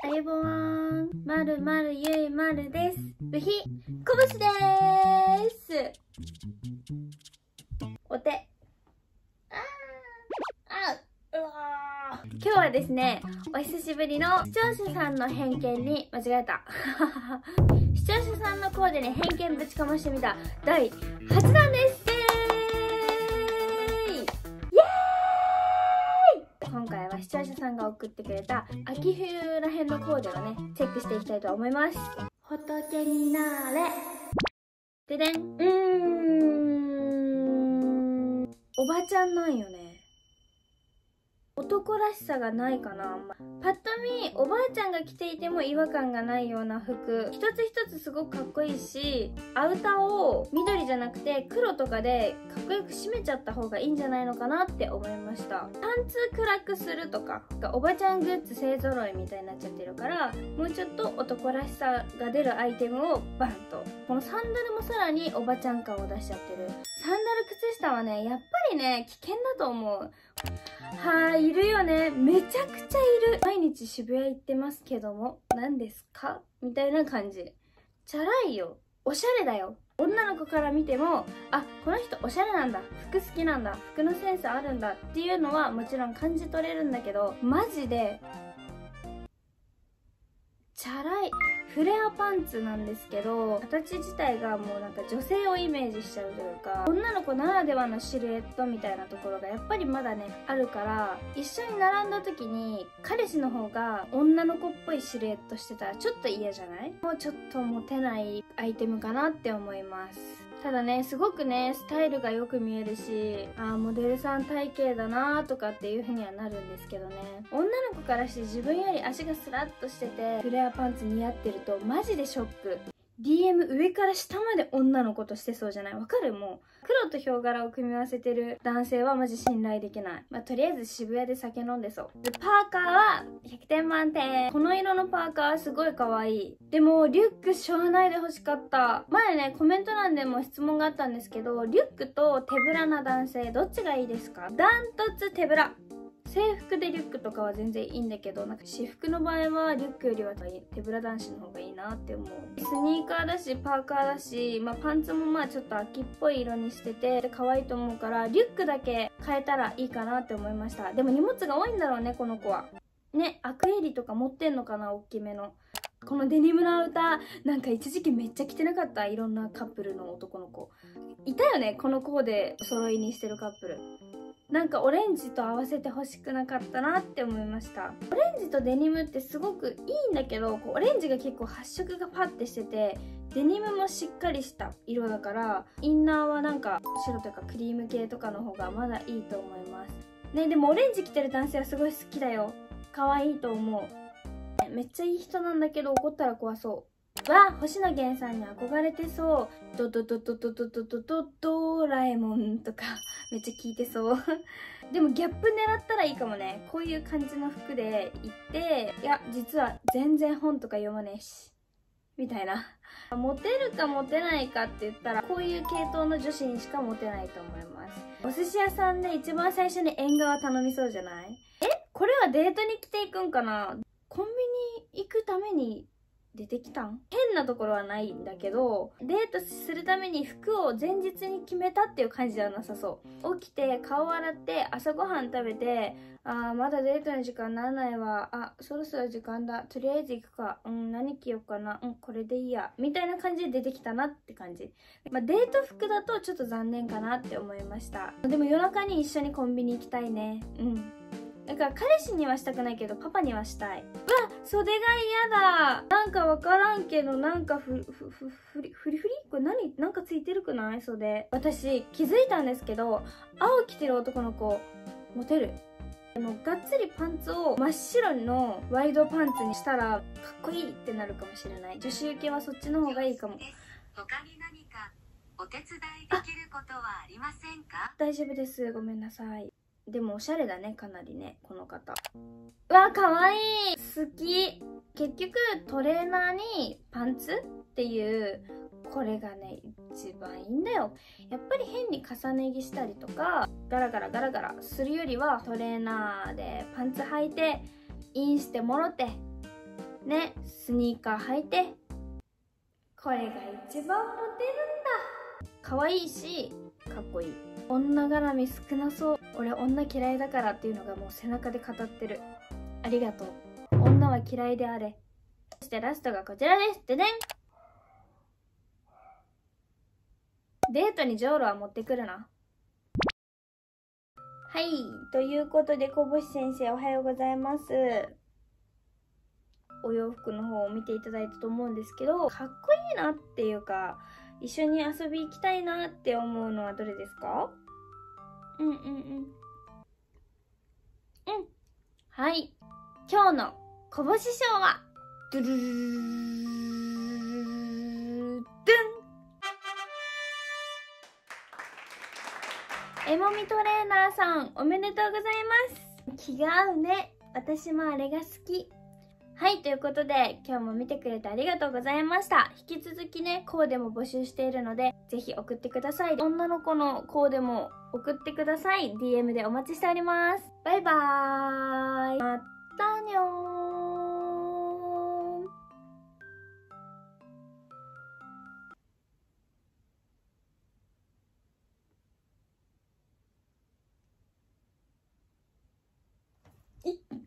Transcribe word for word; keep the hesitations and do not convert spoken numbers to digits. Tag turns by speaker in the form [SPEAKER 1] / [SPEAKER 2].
[SPEAKER 1] あゆぼわーん、まるまるゆいまるです。ぶひこぶしでーす。お手。あーあうわー。今日はですね、お久しぶりの視聴者さんの偏見に間違えた。視聴者さんのコーデに偏見ぶちかましてみただいはちだんです。今回は視聴者さんが送ってくれた秋冬らへんのコーデをねチェックしていきたいと思います。仏になれででん。うーんおばちゃんなんよね。男らしさがないかな。パッと見おばあちゃんが着ていても違和感がないような服、一つ一つすごくかっこいいし、アウターを緑じゃなくて黒とかでかっこよく締めちゃった方がいいんじゃないのかなって思いました。パンツ暗くするとかおばちゃんグッズ勢ぞろいみたいになっちゃってるから、もうちょっと男らしさが出るアイテムをバンと。このサンダルもさらにおばちゃん感を出しちゃってる。サンダル靴下はねやっぱりね危険だと思う。はい、いるよね。めちゃくちゃいる。毎日渋谷行ってますけども何ですかみたいな感じ。チャラいよ。おしゃれだよ。女の子から見ても、あ、この人おしゃれなんだ、服好きなんだ、服のセンスあるんだっていうのはもちろん感じ取れるんだけど、マジでチャラい。フレアパンツなんですけど、形自体がもうなんか女性をイメージしちゃうというか、女の子ならではのシルエットみたいなところがやっぱりまだねあるから、一緒に並んだ時に彼氏の方が女の子っぽいシルエットしてたらちょっと嫌じゃない？もうちょっとモテないアイテムかなって思います。ただね、すごくねスタイルがよく見えるし、あーモデルさん体型だなーとかっていう風にはなるんですけどね、女の子からして自分より足がスラッとしててフレアパンツ似合ってるとマジでショック。 ディーエム 上から下まで女の子としてそうじゃない？わかる？もう黒とヒョウ柄を組み合わせてる男性はマジ信頼できない。まあ、とりあえず渋谷で酒飲んでそう。でパーカーはひゃくてん満点。この色のパーカーはすごい可愛い。でもリュックしょうがないで欲しかった。前ねコメント欄でも質問があったんですけど、リュックと手ぶらな男性どっちがいいですか？ダントツ手ぶら。制服でリュックとかは全然いいんだけど、なんか私服の場合はリュックよりは手ぶら男子の方がいいなって思う。スニーカーだしパーカーだし、まあ、パンツもまあちょっと秋っぽい色にしてて可愛いと思うから、リュックだけ変えたらいいかなって思いました。でも荷物が多いんだろうねこの子はね。アクエリとか持ってんのかな、大きめの。このデニムのアウターなんか一時期めっちゃ着てなかった？いろんなカップルの男の子いたよね、このコーデお揃いにしてるカップル。なんかオレンジと合わせて欲しくなかったなって思いました。オレンジとデニムってすごくいいんだけど、こうオレンジが結構発色がパッてしてて、デニムもしっかりした色だから、インナーはなんか白とかクリーム系とかの方がまだいいと思いますね。でもオレンジ着てる男性はすごい好きだよ。可愛いと思う。めっちゃいい人なんだけど怒ったら怖そう。わ、星野源さんに憧れてそう。ドドドドドドドドドドラえもんとかめっちゃ聞いてそうでもギャップ狙ったらいいかもね。こういう感じの服で行って、いや実は全然本とか読まねえしみたいな。モテるかモテないかって言ったら、こういう系統の女子にしかモテないと思います。お寿司屋さんで一番最初に縁側頼みそうじゃない？え、これはデートに着ていくんかな？コンビニ行くために出てきたん？変なところはないんだけど、デートするために服を前日に決めたっていう感じではなさそう。起きて顔洗って朝ごはん食べて、あーまだデートの時間ならないわ、あそろそろ時間だ、とりあえず行くか、うん何着ようかな、うんこれでいいやみたいな感じで出てきたなって感じ。まあ、デート服だとちょっと残念かなって思いました。でも夜中に一緒にコンビニ行きたいね。うん、だから彼氏にはしたくないけどパパにはしたい。うわ、袖が嫌だ。なんかわからんけど、なんかふふふふりふりふりこれ何？なんかついてるくない？袖。私気づいたんですけど、青着てる男の子モテる。でもがっつりパンツを真っ白のワイドパンツにしたらかっこいいってなるかもしれない。女子受けはそっちの方がいいかも。
[SPEAKER 2] 他に何かお手伝いできることはありませんか？
[SPEAKER 1] 大丈夫です、ごめんなさい。でもおしゃれだね、かなりね、この方。うわ、かわいい。好き。結局トレーナーにパンツっていうこれがね一番いいんだよ。やっぱり変に重ね着したりとかガラガラガラガラするよりは、トレーナーでパンツ履いてインしてもろてね、スニーカー履いて、これが一番モテるんだ。可愛いしかっこいい。女絡み少なそう。俺女嫌いだからっていうのがもう背中で語ってる。ありがとう。女は嫌いであれ。そしてラストがこちらです。ででん。デートにじょうろは持ってくるな。はい、ということで小星先生おはようございます。お洋服の方を見ていただいたと思うんですけど、かっこいいなっていうか、一緒に遊び行きたいなって思うのはどれですか？うんうんうん。うん。はい。今日のこぼし賞は、ドゥルルルルルルルえもみトレーナーさん、おめでとうございます。気が合うね。私もあれが好き。はい、ということで、今日も見てくれてありがとうございました。引き続きね、コーデも募集しているので、ぜひ送ってください。女の子のコーデも送ってください。ディーエム でお待ちしております。バイバーイ。またにょー。いっ